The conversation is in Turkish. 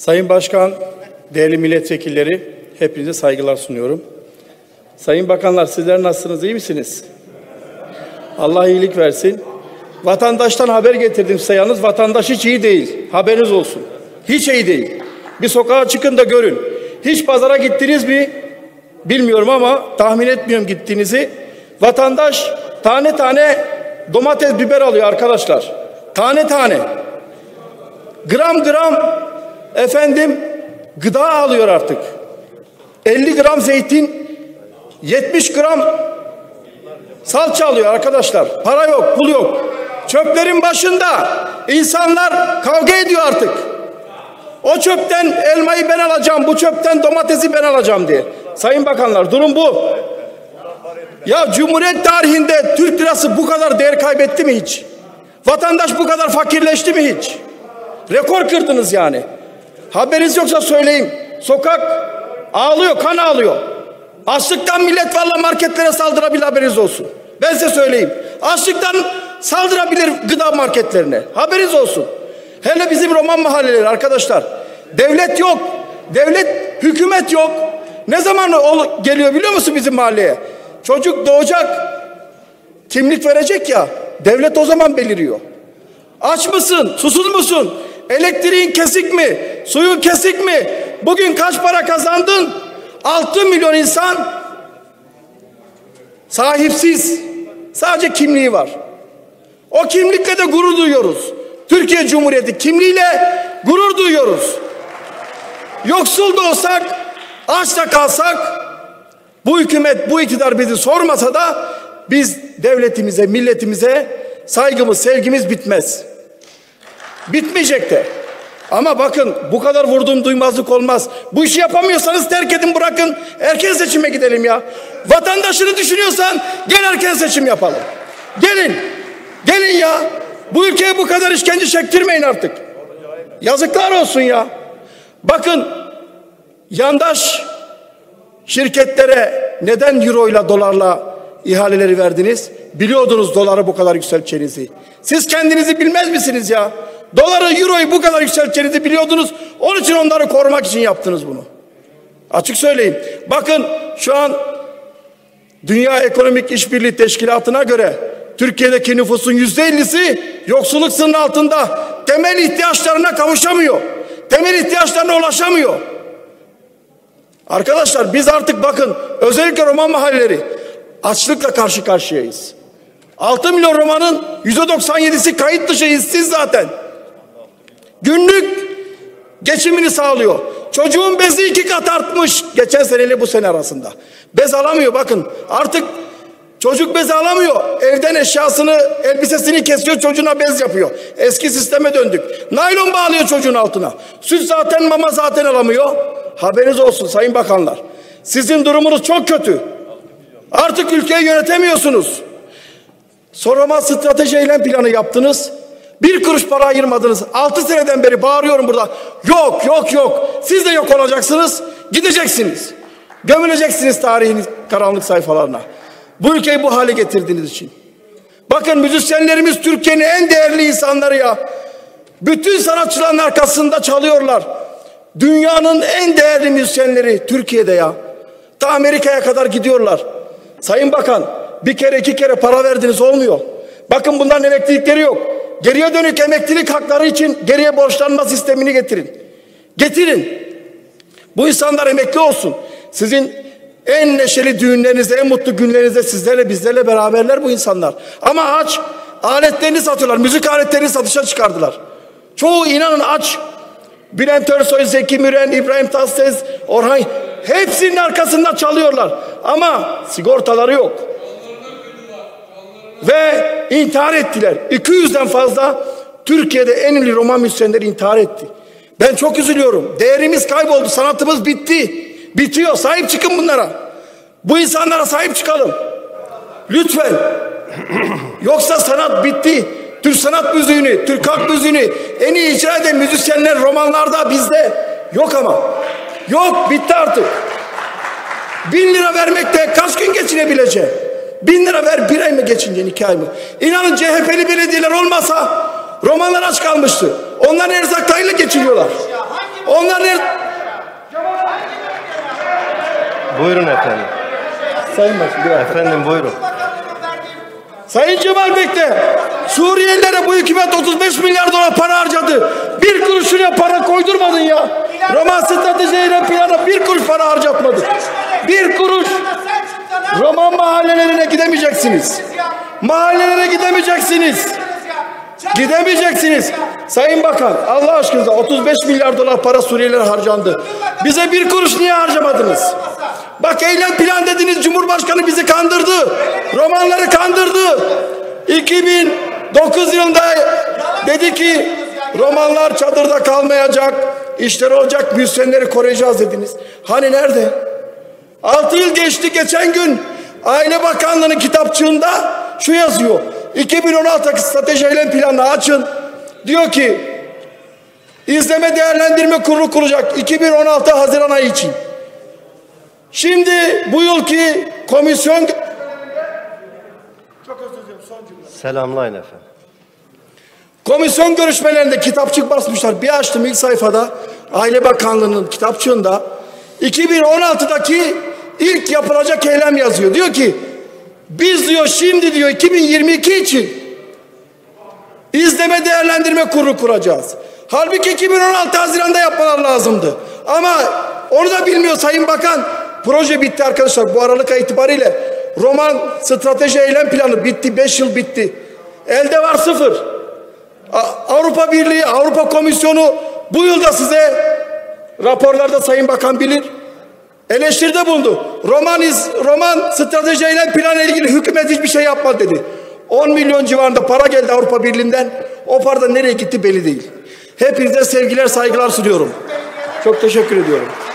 Sayın Başkan, değerli milletvekilleri, hepinize saygılar sunuyorum. Sayın bakanlar, sizler nasılsınız, iyi misiniz? Allah iyilik versin. Vatandaştan haber getirdim size, yalnız vatandaş hiç iyi değil. Haberiniz olsun. Hiç iyi değil. Bir sokağa çıkın da görün. Hiç pazara gittiniz mi? Bilmiyorum ama tahmin etmiyorum gittiğinizi. Vatandaş tane tane domates, biber alıyor arkadaşlar. Tane tane. Gram gram gıda alıyor artık. 50 gram zeytin, 70 gram salça alıyor arkadaşlar. Para yok, pul yok. Çöplerin başında insanlar kavga ediyor artık. O çöpten elmayı ben alacağım, bu çöpten domatesi ben alacağım diye. Sayın bakanlar, durum bu. Ya Cumhuriyet tarihinde Türk lirası bu kadar değer kaybetti mi hiç? Vatandaş bu kadar fakirleşti mi hiç? Rekor kırdınız yani. Haberiniz yoksa söyleyeyim. Sokak ağlıyor, kan ağlıyor. Açlıktan millet vallahi marketlere saldırabilir, haberiniz olsun. Ben size söyleyeyim. Açlıktan saldırabilir gıda marketlerine. Haberiniz olsun. Hele bizim Roman mahalleleri arkadaşlar. Devlet yok. Hükümet yok. Ne zaman geliyor biliyor musun bizim mahalleye? Çocuk doğacak. Kimlik verecek ya. Devlet o zaman beliriyor. Aç mısın? Susuz musun? Elektriğin kesik mi? Suyun kesik mi? Bugün kaç para kazandın? 6 milyon insan sahipsiz. Sadece kimliği var. O kimlikle de gurur duyuyoruz. Türkiye Cumhuriyeti kimliğiyle gurur duyuyoruz. Yoksul da olsak, aç da kalsak, bu hükümet, bu iktidar bizi sormasa da biz devletimize, milletimize saygımız, sevgimiz bitmez. Bitmeyecek de. Ama bakın, bu kadar vurduğum duymazlık olmaz. Bu işi yapamıyorsanız terk edin, bırakın. Erken seçime gidelim ya. Vatandaşını düşünüyorsan gel erken seçim yapalım. Gelin. Gelin ya. Bu ülkeye bu kadar işkence çektirmeyin artık. Yazıklar olsun ya. Bakın, yandaş şirketlere neden euro ile dolarla ihaleleri verdiniz? Biliyordunuz doları bu kadar yükselteceğinizi. Siz kendinizi bilmez misiniz ya? Doları, euroyu bu kadar yükselteceğinizi biliyordunuz. Onun için onları korumak için yaptınız bunu. Açık söyleyeyim. Bakın şu an Dünya Ekonomik İşbirliği Teşkilatı'na göre Türkiye'deki nüfusun %50'si yoksulluk sınırı altında. Temel ihtiyaçlarına kavuşamıyor. Temel ihtiyaçlarına ulaşamıyor. Arkadaşlar biz artık bakın, özellikle Roman mahalleleri açlıkla karşı karşıyayız. 6 milyon Roman'ın %97'si kayıt dışı, işsiz zaten. Günlük geçimini sağlıyor. Çocuğun bezi 2 kat artmış geçen seneyle bu sene arasında. Bez alamıyor bakın. Artık çocuk bez alamıyor. Evden eşyasını, elbisesini kesiyor, çocuğuna bez yapıyor. Eski sisteme döndük. Naylon bağlıyor çocuğun altına. Süt zaten, mama zaten alamıyor. Haberiniz olsun sayın bakanlar. Sizin durumunuz çok kötü. Artık ülkeyi yönetemiyorsunuz. Sorama strateji eylem planı yaptınız. 1 kuruş para ayırmadınız. 6 seneden beri bağırıyorum burada. Yok, yok, yok. Siz de yok olacaksınız. Gideceksiniz. Gömüleceksiniz tarihin karanlık sayfalarına. Bu ülkeyi bu hale getirdiğiniz için. Bakın, müzisyenlerimiz Türkiye'nin en değerli insanları ya. Bütün sanatçıların arkasında çalıyorlar. Dünyanın en değerli müzisyenleri Türkiye'de ya. Ta Amerika'ya kadar gidiyorlar. Sayın Bakan, bir kere 2 kere para verdiniz, olmuyor. Bakın, bunların emeklilikleri yok. Geriye dönük emeklilik hakları için geriye borçlanma sistemini getirin. Getirin. Bu insanlar emekli olsun. Sizin en neşeli düğünlerinizde, en mutlu günlerinizde sizlerle, bizlerle beraberler bu insanlar. Ama aç, aletlerini satıyorlar. Müzik aletlerini satışa çıkardılar. Çoğu inanın aç. Bülent Ersoy, Zeki Müren, İbrahim Tatlıses, Orhan, hepsinin arkasından çalıyorlar. Ama sigortaları yok. Ve intihar ettiler. 200'den fazla Türkiye'de en ünlü Roman müzisyenleri intihar etti. Ben çok üzülüyorum. Değerimiz kayboldu. Sanatımız bitti. Bitiyor. Sahip çıkın bunlara. Bu insanlara sahip çıkalım. Lütfen. Yoksa sanat bitti. Türk sanat müziğini, Türk halk müziğini en iyi icra eden müzisyenler romanlarda, bizde yok ama. Yok, bitti artık. 1000 lira vermekle kaç gün geçinebileceğim? 1000 lira ver, 1 ay mı geçineceksin, 2 ay mı? İnanın CHP'li belediyeler olmasa romanlar aç kalmıştı. Onlar erzaklarıyla geçiniyorlar. Onlar Buyurun efendim. Sayın Başkan. Efendim buyurun. Sayın Cemal Bekle, Suriyelilere bu hükümet 35 milyar dolar para harcadı. Bir kuruş şuraya para koydurmadın ya. Roma stratejiyle plana bir kuruş para harcatmadı. Bir kuruş. Roma mahallelerine gidemeyeceksiniz. Mahallelere gidemeyeceksiniz. Gidemeyeceksiniz. Sayın Bakan, Allah aşkınıza 35 milyar dolar para Suriyelilere harcandı. Bize bir kuruş niye harcamadınız? Bak eylem plan dediniz, Cumhurbaşkanı bizi kandırdı. Romanları kandırdı. 2009 yılında dedi ki Romanlar çadırda kalmayacak, işler olacak, müzisyenleri koruyacağız dediniz. Hani nerede? 6 yıl geçti, geçen gün Aile Bakanlığı'nın kitapçığında şu yazıyor. 2016 strateji eylem planını açın. Diyor ki izleme değerlendirme kurulu kurulacak 2016 Haziran ayı için. Şimdi bu yılki komisyon Selamlayın efendim. Komisyon görüşmelerinde kitapçık basmışlar. Bir açtım ilk sayfada Aile Bakanlığı'nın kitapçığında 2016'daki ilk yapılacak eylem yazıyor. Diyor ki biz diyor şimdi diyor 2022 için izleme değerlendirme kurulu kuracağız. Halbuki 2016 Haziran'da yapmalar lazımdı. Ama onu da bilmiyor Sayın Bakan. Proje bitti arkadaşlar. Bu Aralık ayı itibariyle Roman strateji eylem planı bitti. 5 yıl bitti. Elde var sıfır. Avrupa Birliği, Avrupa Komisyonu bu yılda size raporlarda Sayın Bakan bilir. Eleştiride bulundu. Roman strateji eylem planı ile ilgili hükümet hiçbir şey yapmadı dedi. 10 milyon civarında para geldi Avrupa Birliği'nden. O para da nereye gitti belli değil. Hepinize sevgiler, saygılar sunuyorum. Çok teşekkür ediyorum.